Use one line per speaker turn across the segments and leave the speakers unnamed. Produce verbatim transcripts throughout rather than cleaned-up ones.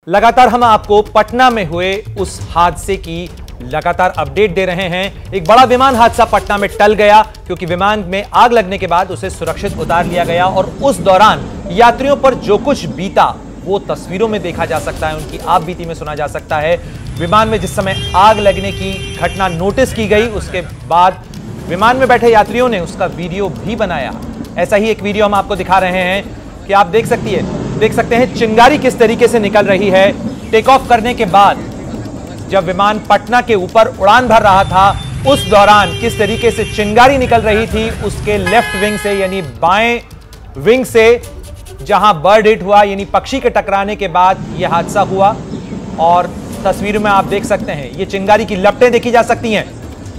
लगातार हम आपको पटना में हुए उस हादसे की लगातार अपडेट दे रहे हैं। एक बड़ा विमान हादसा पटना में टल गया क्योंकि विमान में आग लगने के बाद उसे सुरक्षित उतार लिया गया और उस दौरान यात्रियों पर जो कुछ बीता वो तस्वीरों में देखा जा सकता है, उनकी आप बीती में सुना जा सकता है। विमान में जिस समय आग लगने की घटना नोटिस की गई उसके बाद विमान में बैठे यात्रियों ने उसका वीडियो भी बनाया। ऐसा ही एक वीडियो हम आपको दिखा रहे हैं कि आप देख सकती है देख सकते हैं चिंगारी किस तरीके से निकल रही है। टेक ऑफ करने के बाद जब विमान पटना के ऊपर उड़ान भर रहा था उस दौरान किस तरीके से चिंगारी निकल रही थी उसके लेफ्ट विंग से, यानी बाएं विंग से, जहां बर्ड हिट हुआ यानी पक्षी के टकराने के बाद यह हादसा हुआ। और तस्वीर में आप देख सकते हैं ये चिंगारी की लपटें देखी जा सकती हैं।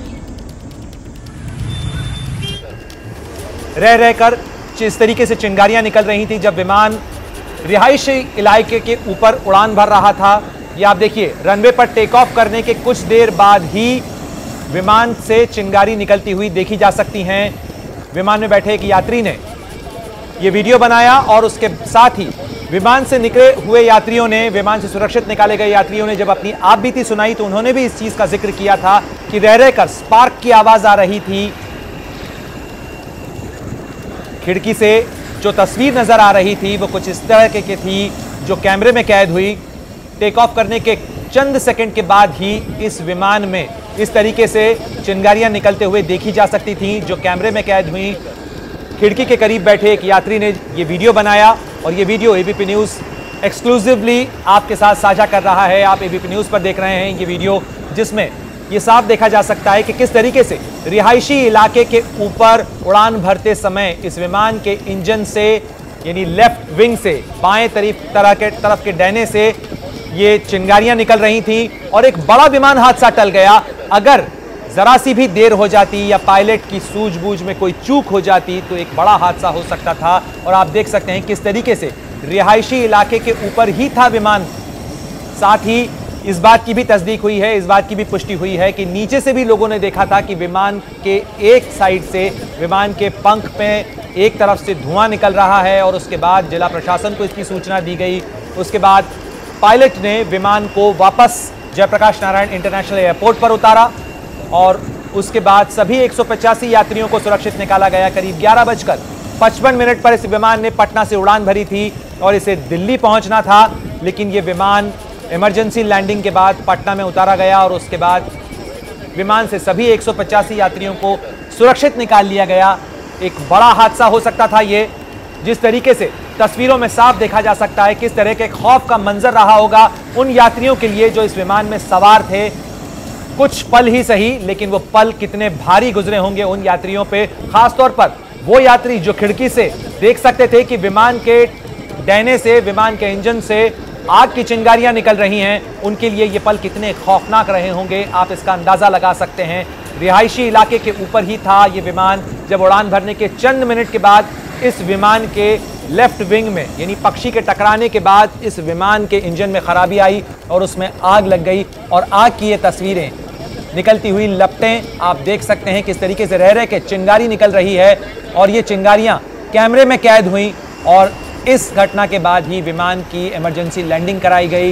रह रहकर इस तरीके से चिंगारियां निकल रही थी जब विमान रिहायशी इलाके के ऊपर उड़ान भर रहा था। ये आप देखिए रनवे पर टेक ऑफ करने के कुछ देर बाद ही विमान से चिंगारी निकलती हुई देखी जा सकती हैं। विमान में बैठे एक यात्री ने ये वीडियो बनाया और उसके साथ ही विमान से निकले हुए यात्रियों ने, विमान से सुरक्षित निकाले गए यात्रियों ने जब अपनी आप बीती सुनाई तो उन्होंने भी इस चीज का जिक्र किया था कि रह रहकर स्पार्क की आवाज आ रही थी। खिड़की से जो तस्वीर नजर आ रही थी वो कुछ इस तरह के थी जो कैमरे में कैद हुई। टेक ऑफ करने के चंद सेकंड के बाद ही इस विमान में इस तरीके से चिंगारियां निकलते हुए देखी जा सकती थी जो कैमरे में कैद हुई। खिड़की के करीब बैठे एक यात्री ने ये वीडियो बनाया और ये वीडियो एबीपी न्यूज़ एक्सक्लूसिवली आपके साथ साझा कर रहा है। आप एबीपी न्यूज़ पर देख रहे हैं ये वीडियो जिसमें ये साफ देखा जा सकता है कि किस तरीके से रिहायशी इलाके के ऊपर उड़ान भरते समय इस विमान के इंजन से यानी लेफ्ट विंग से बाएं तरफ तरह के तरफ के डैने से ये चिंगारियां निकल रही थी और एक बड़ा विमान हादसा टल गया। अगर जरा सी भी देर हो जाती या पायलट की सूझबूझ में कोई चूक हो जाती तो एक बड़ा हादसा हो सकता था। और आप देख सकते हैं किस तरीके से रिहायशी इलाके के ऊपर ही था विमान। साथ ही इस बात की भी तस्दीक हुई है, इस बात की भी पुष्टि हुई है कि नीचे से भी लोगों ने देखा था कि विमान के एक साइड से, विमान के पंख पे एक तरफ से धुआं निकल रहा है और उसके बाद जिला प्रशासन को इसकी सूचना दी गई। उसके बाद पायलट ने विमान को वापस जयप्रकाश नारायण इंटरनेशनल एयरपोर्ट पर उतारा और उसके बाद सभी एक सौ पचासी यात्रियों को सुरक्षित निकाला गया। करीब ग्यारह बजकर पचपन मिनट पर इस विमान ने पटना से उड़ान भरी थी और इसे दिल्ली पहुंचना था, लेकिन ये विमान इमरजेंसी लैंडिंग के बाद पटना में उतारा गया और उसके बाद विमान से सभी एक सौ पचासी यात्रियों को सुरक्षित निकाल लिया गया। एक बड़ा हादसा हो सकता था ये, जिस तरीके से तस्वीरों में साफ देखा जा सकता है किस तरह के खौफ का मंजर रहा होगा उन यात्रियों के लिए जो इस विमान में सवार थे। कुछ पल ही सही लेकिन वो पल कितने भारी गुजरे होंगे उन यात्रियों पे, खासतौर पर वो यात्री जो खिड़की से देख सकते थे कि विमान के डैने से, विमान के इंजन से आग की चिंगारियां निकल रही हैं। उनके लिए ये पल कितने खौफनाक रहे होंगे आप इसका अंदाजा लगा सकते हैं। रिहायशी इलाके के ऊपर ही था ये विमान जब उड़ान भरने के चंद मिनट के बाद इस विमान के लेफ्ट विंग में यानी पक्षी के टकराने के बाद इस विमान के इंजन में खराबी आई और उसमें आग लग गई। और आग की ये तस्वीरें, निकलती हुई लपटें आप देख सकते हैं किस तरीके से रह रह के चिंगारी निकल रही है और ये चिंगारियां कैमरे में कैद हुई और इस घटना के बाद ही विमान की इमरजेंसी लैंडिंग कराई गई।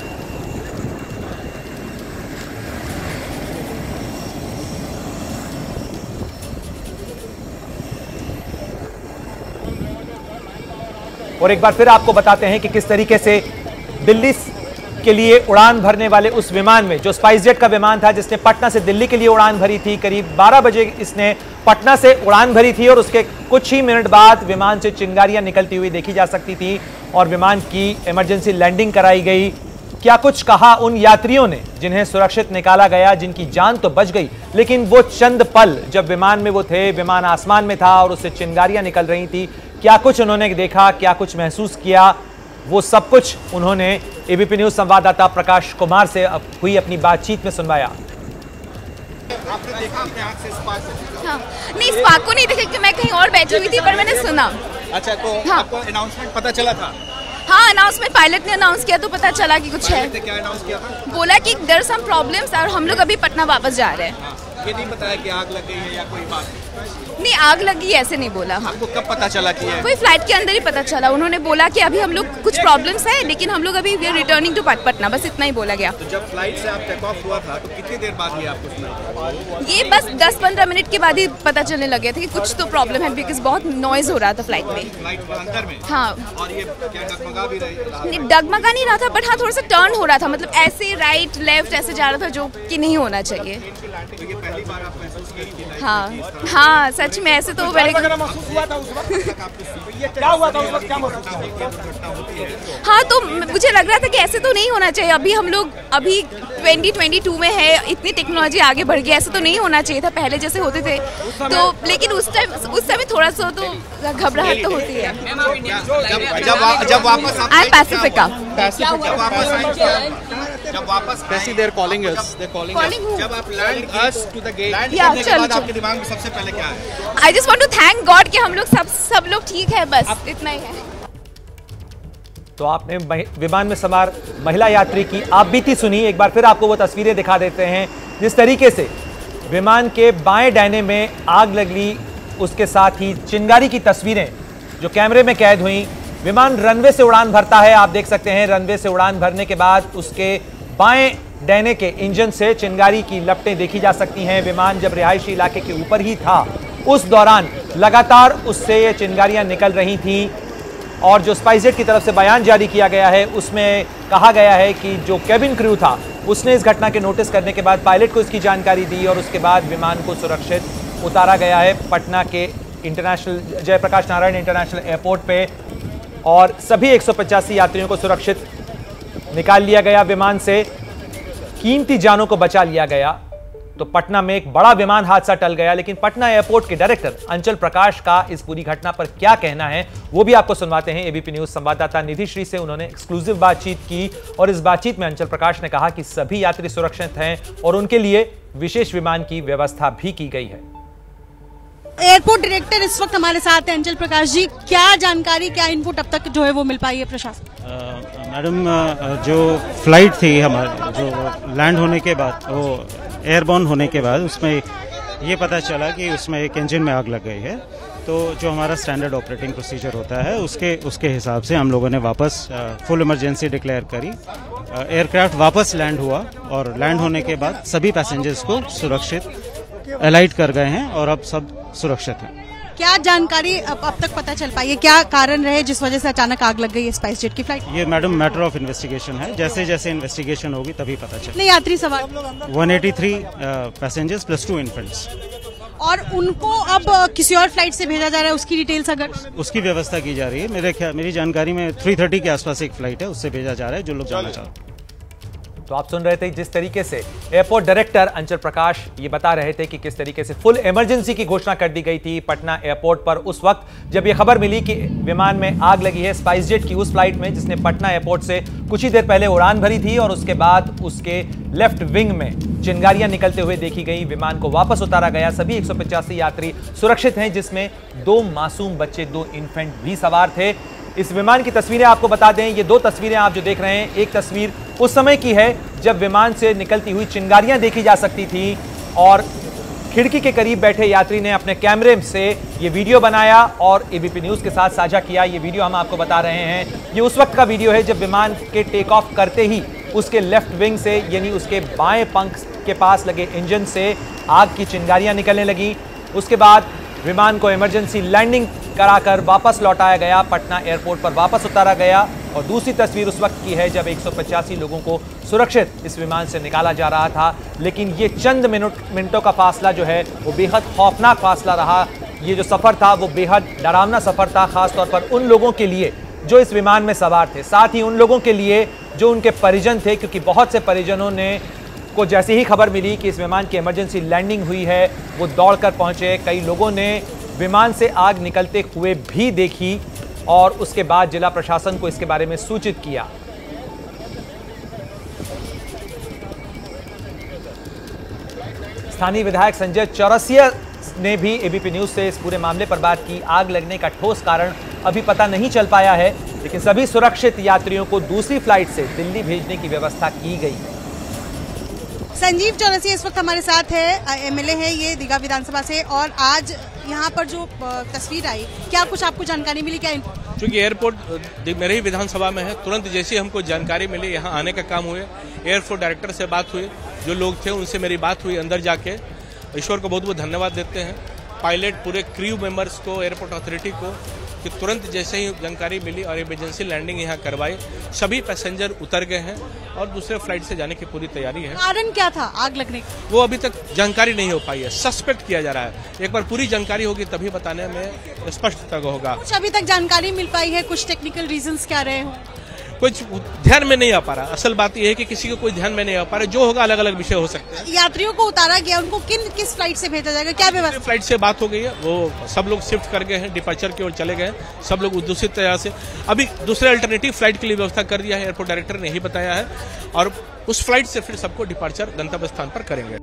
और एक बार फिर आपको बताते हैं कि किस तरीके से दिल्ली के लिए उड़ान भरने वाले उस विमान में, जो स्पाइस जेट का विमान था जिसने पटना से दिल्ली के लिए उड़ान भरी थी, करीब बारह बजे इसने पटना से उड़ान भरी थी और उसके कुछ ही मिनट बाद विमान से चिंगारियां निकलती हुई देखी जा सकती थी और विमान की इमरजेंसी लैंडिंग कराई गई। क्या कुछ कहा उन यात्रियों ने जिन्हें सुरक्षित निकाला गया, जिनकी जान तो बच गई लेकिन वो चंद पल जब विमान में वो थे, विमान आसमान में था और उससे चिंगारियां निकल रही थी, क्या कुछ उन्होंने देखा, क्या कुछ महसूस किया, वो सब कुछ उन्होंने एबीपी न्यूज संवाददाता प्रकाश कुमार से हुई अपनी बातचीत में सुनवाया।
आपने देखा अपने आँख से स्पार्क?
हाँ, नहीं स्पार्क को नहीं देखा क्योंकि मैं कहीं और बैठी हुई थी पर मैंने सुना।
अच्छा, तो हाँ। आपको अनाउंसमेंट पता चला था?
हाँ, अनाउंसमेंट पायलट ने अनाउंस किया तो पता चला कि कुछ है।
क्या अनाउंस किया था?
बोला कि देयर सम प्रॉब्लम्स और हम लोग अभी पटना वापस जा रहे हैं।
हाँ, ये नहीं बताया कि आग लग गई है या कोई बात?
नहीं, आग लगी ऐसे नहीं बोला। हाँ,
आपको कब पता चला कि है?
वही फ्लाइट के अंदर ही पता चला। उन्होंने बोला कि अभी हम लोग कुछ प्रॉब्लम्स है, लेकिन हम लोग अभी we are returning to Patna, बस इतना ही बोला गया।
तो जब फ्लाइट से आप टेक ऑफ हुआ था तो कितनी देर बाद ये आपको सुना?
ये बस दस पंद्रह मिनट के बाद ही पता चलने लगे थे कि कुछ तो प्रॉब्लम है, बिकॉज बहुत नॉइज हो रहा था फ्लाइट में।
फ्लाइट के अंदर में?
हाँ।
और ये क्या डगमगा भी रही?
नहीं, डगमगा नहीं रहा था, बट हाँ थोड़ा सा टर्न हो रहा था, मतलब ऐसे राइट लेफ्ट ऐसे जा रहा था, जो कि नहीं होना चाहिए।
तो ये पहली बार आप महसूस करेंगे?
हाँ हाँ, सच में ऐसे तो मैंने
महसूस हुआ था उस वक्त? क्या हुआ था उस वक्त? क्या महसूस होती है?
हाँ, तो मुझे लग रहा था कि ऐसे तो नहीं होना चाहिए। अभी हम लोग अभी ट्वेंटी ट्वेंटी टू में है, इतनी टेक्नोलॉजी आगे बढ़ गई, ऐसे तो नहीं होना चाहिए था पहले जैसे होते थे। तो लेकिन उस टाइम उस समय थोड़ा सा तो घबराहट तो होती है।
जब जब वापस
आई एम पैसिफिका।
जब वापस आए जब वापस
Basically, they're calling us. They're calling us.
Calling who?
जब आप land
Us to the gate.
Land
Yeah,
करने के
चल,
बाद
चल।
आपके दिमाग में सबसे पहले क्या है?
I just want to thank God कि हम लोग सब सब लोग ठीक है, बस इतना ही है।
तो आपने महि- विमान में सवार महिला यात्री की आप बीती सुनी। एक बार फिर आपको वो तस्वीरें दिखा देते हैं जिस तरीके से विमान के बाएं डैने में आग लगी, उसके साथ ही चिंगारी की तस्वीरें जो कैमरे में कैद हुई। विमान रनवे से उड़ान भरता है, आप देख सकते हैं। रनवे से उड़ान भरने के बाद उसके बाएं डैने के इंजन से चिंगारी की लपटें देखी जा सकती हैं। विमान जब रिहायशी इलाके के ऊपर ही था, उस दौरान लगातार उससे ये चिंगारियां निकल रही थीं। और जो स्पाइसजेट की तरफ से बयान जारी किया गया है, उसमें कहा गया है कि जो कैबिन क्रू था उसने इस घटना के नोटिस करने के बाद पायलट को इसकी जानकारी दी और उसके बाद विमान को सुरक्षित उतारा गया है पटना के international Jayaprakash Narayan international airport पे, और सभी एक सौ पचासी यात्रियों को सुरक्षित निकाल लिया गया विमान से। कीमती जानों को बचा लिया गया। तो पटना में एक बड़ा विमान हादसा टल गया, लेकिन पटना एयरपोर्ट के डायरेक्टर अंचल प्रकाश का इस पूरी घटना पर क्या कहना है वो भी आपको सुनवाते हैं। एबीपी न्यूज संवाददाता निधि श्री से उन्होंने एक्सक्लूसिव बातचीत की और इस बातचीत में अंचल प्रकाश ने कहा कि सभी यात्री सुरक्षित हैं और उनके लिए विशेष विमान की व्यवस्था भी की गई है।
एयरपोर्ट डायरेक्टर इस वक्त हमारे साथ हैं, अंचल प्रकाश जी, क्या जानकारी, क्या इनपुट अब तक जो है वो मिल पाई है प्रशासन?
मैडम, जो फ्लाइट थी हमारे, जो लैंड होने के बाद, वो एयरबॉर्न होने के बाद उसमें ये पता चला कि उसमें एक इंजन में आग लग गई है। तो जो हमारा स्टैंडर्ड ऑपरेटिंग प्रोसीजर होता है उसके उसके हिसाब से हम लोगों ने वापस फुल इमरजेंसी डिक्लेयर करी। एयरक्राफ्ट वापस लैंड हुआ और लैंड होने के बाद सभी पैसेंजर्स को सुरक्षित अलाइट कर गए हैं और अब सब सुरक्षित हैं।
क्या जानकारी अब, अब तक पता चल पाई है, क्या कारण रहे जिस वजह से अचानक आग लग गई है स्पाइसजेट की फ्लाइट?
ये मैडम मैटर ऑफ इन्वेस्टिगेशन है, जैसे जैसे इन्वेस्टिगेशन होगी तभी पता चलेगा।
नहीं, यात्री सवार
one eighty three passengers plus two infants,
और उनको अब किसी और फ्लाइट से भेजा जा रहा है, उसकी डिटेल्स अगर?
उसकी व्यवस्था की जा रही है। मेरे ख्याल मेरी जानकारी में थ्री थर्टी के आसपास एक फ्लाइट है, उससे भेजा जा रहा है जो लोग जाना चाहते हैं।
तो आप सुन रहे थे जिस तरीके से एयरपोर्ट डायरेक्टर अंचल प्रकाश ये बता रहे थे कि किस तरीके से फुल इमरजेंसी की घोषणा कर दी गई थी पटना एयरपोर्ट पर उस वक्त जब ये खबर मिली कि विमान में आग लगी है स्पाइसजेट की, उस फ्लाइट में जिसने पटना एयरपोर्ट से कुछ ही देर पहले उड़ान भरी थी, और उसके बाद उसके लेफ्ट विंग में चिंगारियां निकलते हुए देखी गई। विमान को वापस उतारा गया। सभी एक सौ पचासी यात्री सुरक्षित हैं, जिसमें दो मासूम बच्चे, दो इन्फेंट भी सवार थे। इस विमान की तस्वीरें आपको बता दें, ये दो तस्वीरें आप जो देख रहे हैं, एक तस्वीर उस समय की है जब विमान से निकलती हुई चिंगारियां देखी जा सकती थी और खिड़की के करीब बैठे यात्री ने अपने कैमरे से ये वीडियो बनाया और एबीपी न्यूज के साथ साझा किया। ये वीडियो हम आपको बता रहे हैं, ये उस वक्त का वीडियो है जब विमान के टेक ऑफ करते ही उसके लेफ्ट विंग से, यानी उसके बाएं पंख के पास लगे इंजन से आग की चिंगारियां निकलने लगी। उसके बाद विमान को इमरजेंसी लैंडिंग कराकर वापस लौटाया गया, पटना एयरपोर्ट पर वापस उतारा गया। और दूसरी तस्वीर उस वक्त की है जब एक सौ पचासी लोगों को सुरक्षित इस विमान से निकाला जा रहा था। लेकिन ये चंद मिनट मिनटों का फासला जो है वो बेहद खौफनाक फासला रहा। ये जो सफ़र था वो बेहद डरावना सफ़र था, खासतौर पर उन लोगों के लिए जो इस विमान में सवार थे, साथ ही उन लोगों के लिए जो उनके परिजन थे, क्योंकि बहुत से परिजनों ने को जैसे ही खबर मिली कि इस विमान की इमरजेंसी लैंडिंग हुई है वो दौड़कर पहुंचे। कई लोगों ने विमान से आग निकलते हुए भी देखी और उसके बाद जिला प्रशासन को इसके बारे में सूचित किया। स्थानीय विधायक संजय चौरसिया ने भी एबीपी न्यूज से इस पूरे मामले पर बात की। आग लगने का ठोस कारण अभी पता नहीं चल पाया है, लेकिन सभी सुरक्षित यात्रियों को दूसरी फ्लाइट से दिल्ली भेजने की व्यवस्था की गई है।
संजीव चौरसिया इस वक्त हमारे साथ है, एमएलए है ये दीघा विधानसभा से, और आज यहाँ पर जो तस्वीर आई, क्या कुछ आपको जानकारी मिली? क्या
चूँकि एयरपोर्ट मेरे ही विधानसभा में है, तुरंत जैसे हमको जानकारी मिली यहाँ आने का काम हुए, एयरपोर्ट डायरेक्टर से बात हुई, जो लोग थे उनसे मेरी बात हुई, अंदर जाके ईश्वर को बहुत बहुत धन्यवाद देते हैं, पायलट पूरे क्रू मेंबर्स को, एयरपोर्ट अथॉरिटी को, कि तुरंत जैसे ही जानकारी मिली और इमरजेंसी लैंडिंग यहाँ करवाई, सभी पैसेंजर उतर गए हैं और दूसरे फ्लाइट से जाने की पूरी तैयारी है।
कारण क्या था आग लगने का?
वो अभी तक जानकारी नहीं हो पाई है, सस्पेक्ट किया जा रहा है। एक बार पूरी जानकारी होगी तभी बताने में स्पष्ट तक होगा।
कुछ अभी तक जानकारी मिल पाई है? कुछ टेक्निकल रीजंस क्या रहे हो?
कुछ ध्यान में नहीं आ पा रहा। असल बात यह है कि किसी को कोई ध्यान में नहीं आ पा रहा, जो होगा अलग अलग विषय हो सकते हैं।
यात्रियों को उतारा गया, उनको किन किस फ्लाइट से भेजा जाएगा, क्या व्यवस्था?
फ्लाइट से बात हो गई है, वो सब लोग शिफ्ट कर गए हैं, डिपार्चर की ओर चले गए हैं, सब लोग दूसरी तरह से। अभी दूसरे अल्टरनेटिव फ्लाइट के लिए व्यवस्था कर दिया है, एयरपोर्ट डायरेक्टर ने ही बताया है, और उस फ्लाइट से फिर सबको डिपार्चर गंतव्य स्थान पर करेंगे।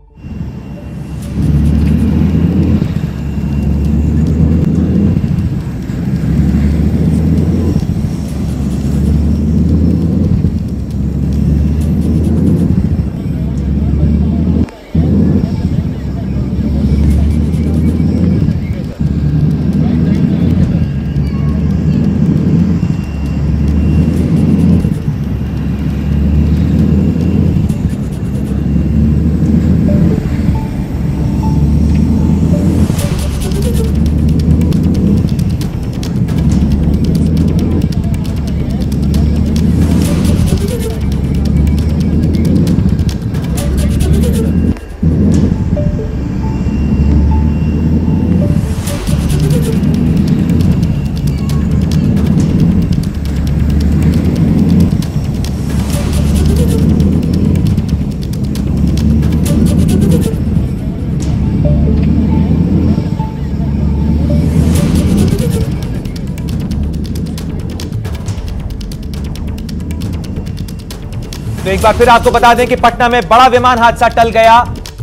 तो एक बार फिर आपको बता दें कि पटना में बड़ा विमान हादसा टल गया।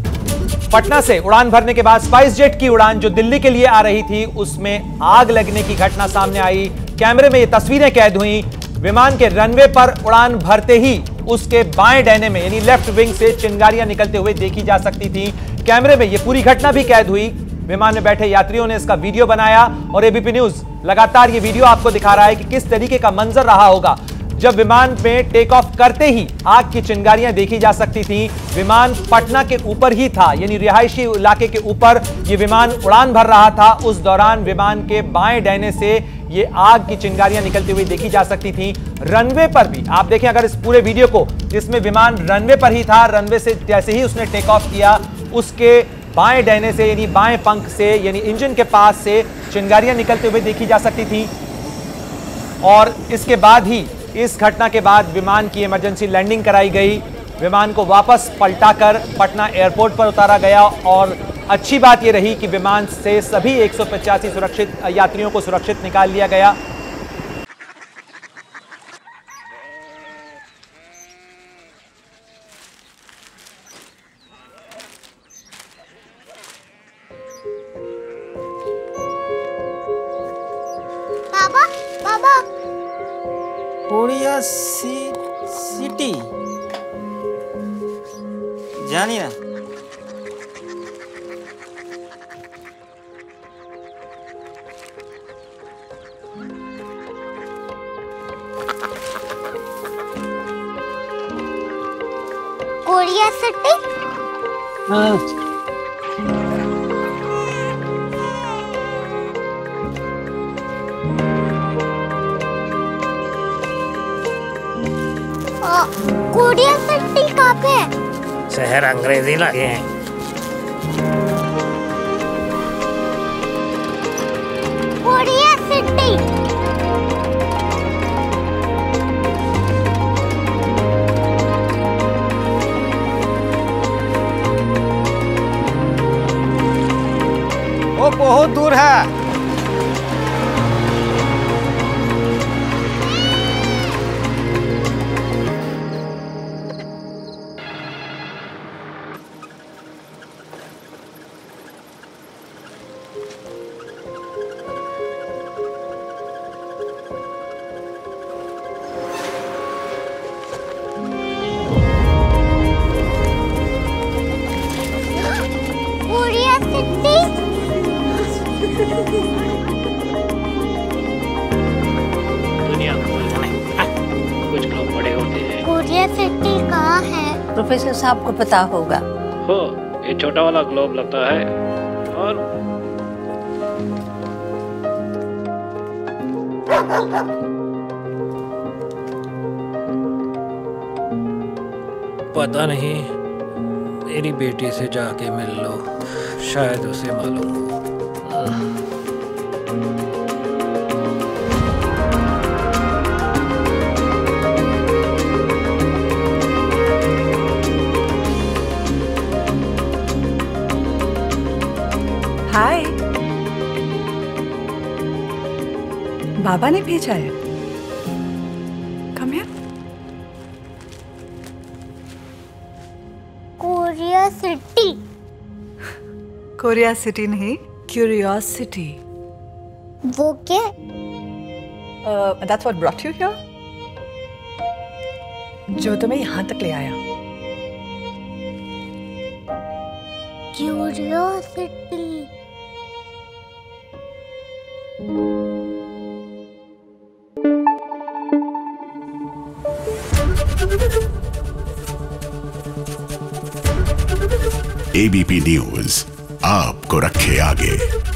पटना से उड़ान भरने के बाद स्पाइस जेट की उड़ान जो दिल्ली के लिए आ रही थी, उसमें आग लगने की घटना सामने आई। कैमरे में ये तस्वीरें कैद हुई। विमान के रनवे पर उड़ान भरते ही उसके बाएं डैने में यानी लेफ्ट विंग से चिंगारियां निकलते हुए देखी जा सकती थी। कैमरे में ये पूरी घटना भी कैद हुई। विमान में बैठे यात्रियों ने इसका वीडियो बनाया और एबीपी न्यूज लगातार ये वीडियो आपको दिखा रहा है कि किस तरीके का मंजर रहा होगा जब विमान में टेक ऑफ करते ही आग की चिंगारियां देखी जा सकती थी। विमान पटना के ऊपर ही था, यानी रिहायशी इलाके के ऊपर ये विमान उड़ान भर रहा था। उस दौरान विमान के बाएं डैने से ये आग की चिंगारियां निकलती हुई देखी जा सकती थी। रनवे पर भी आप देखें अगर इस पूरे वीडियो को, जिसमें विमान रनवे पर ही था, रनवे से जैसे ही उसने टेक ऑफ किया, उसके बाएं डैने से यानी बाएं पंख से यानी इंजन के पास से चिंगारियां निकलते हुए देखी जा सकती थी। और इसके बाद ही इस घटना के बाद विमान की इमरजेंसी लैंडिंग कराई गई। विमान को वापस पलटाकर पटना एयरपोर्ट पर उतारा गया और अच्छी बात यह रही कि विमान से सभी एक सौ पचासी सुरक्षित यात्रियों को सुरक्षित निकाल लिया गया।
बाबा बाबा
कोरिया सी सिटी जानी ना
कोरिया सिटी।
हाँ
कोरिया सिटी कहाँ पे है?
शहर अंग्रेजी लगे हैं।
Korea city.
वो बहुत दूर है।
प्रोफेसर साहब को पता होगा।
हो, ये छोटा वाला ग्लोब लगता है और
पता नहीं, मेरी बेटी से जाके मिल लो, शायद उसे मालूम हो।
हाय, बाबा ने भेजा है। Come here.
Korea city.
Korea city नहीं, क्यूरियोसिटी।
वो क्या?
That's what brought you here. जो तुम्हें यहाँ तक ले आया।
क्यूरियोसिटी।
एबीपी न्यूज आपको रखे आगे।